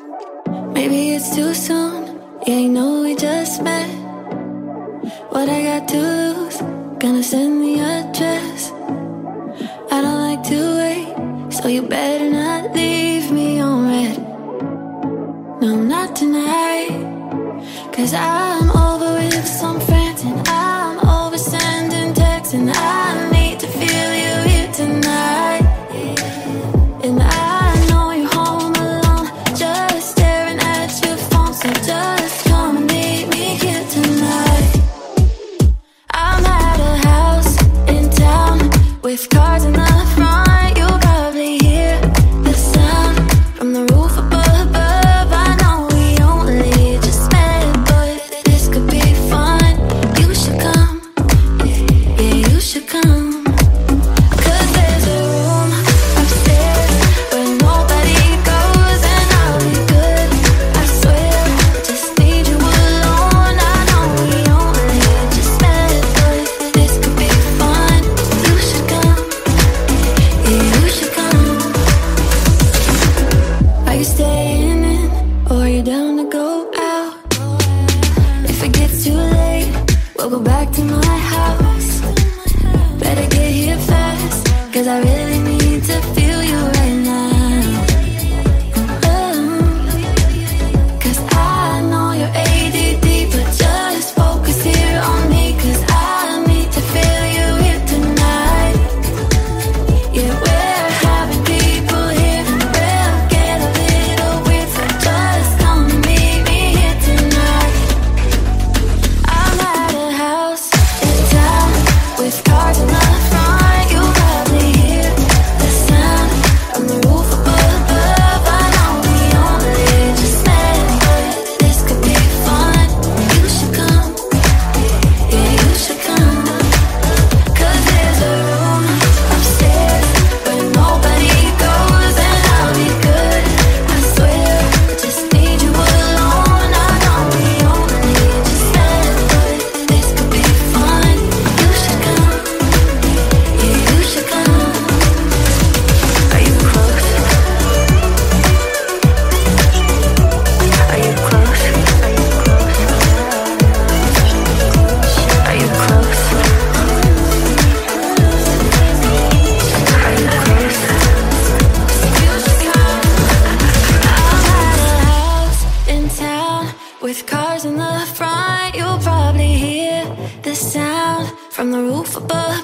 Maybe it's too soon, yeah, you know we just met. What I got to lose, gonna send the address. I don't like to wait, so you better not leave me on red. No, not tonight, 'cause I'm over with some friends, and I'm over sending texts, and I need to feel you here tonight. And I know you're home alone, just staring at your phone, so just come and meet me here tonight. I'm at a house in town with cars in the front. You'll probably hear the sound from the roof above. I know we only just met, but this could be fun. You should come, yeah, you should come. 'Cause there's a room upstairs where nobody goes, and I'll be good, I swear. Just need you alone. I know we only just met, but this could be fun. You should come, yeah, you should come. Are you staying in, or are you down to go out? If it gets too late, we'll go back to my house. Better get here fast, 'cause I really need to feel you right now. Oh, 'cause I know you're ADD, but just focus here on me, 'cause I need to feel you here tonight. Yeah, we're having people here, and we'll get a little weird, so just come and meet me here tonight. I'm at a house in town with cars in the front. You'll probably hear the sound from the roof above. I know we only just met, but this could be fun. You should come, yeah, you should come. 'Cause there's a room upstairs where nobody goes, and I'll be good, I swear. Just need you alone. I know we only just met, but this could be fun. You should come, yeah, you should come. Are you close? Are you close? Are you close? Are you close? Are you close? You should come. I'm at a house in town with cars in the front. You'll probably hear the sound from the roof above.